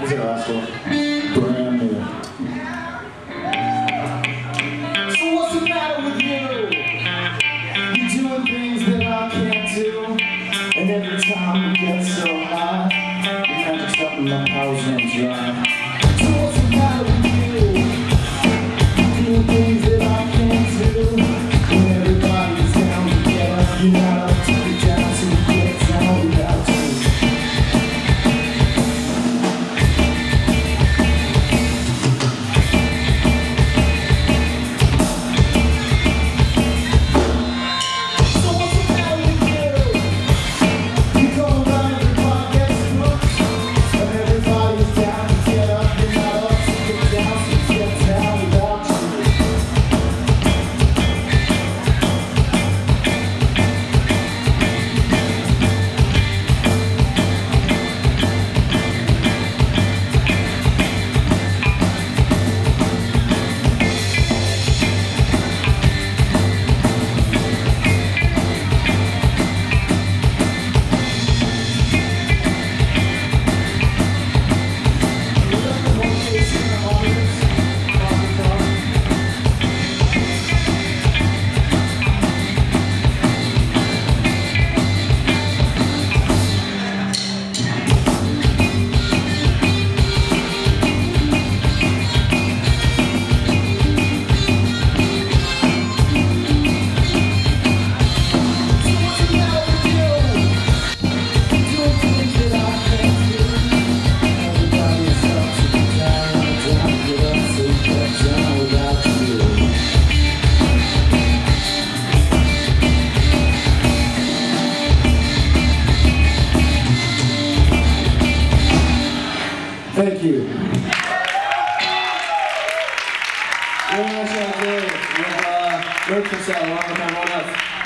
This is our last one. Brand new. So what's the matter with you? You're doing things that I can't do. And every time we get so high, the magic's up and my powers run dry. So what's the matter with you? You're doing things that I can't do. When everybody's down to get up, you're not up to get down, so you get down without you. Thank you. Very nice job, Dave. With Road for Sale, one more time, one else.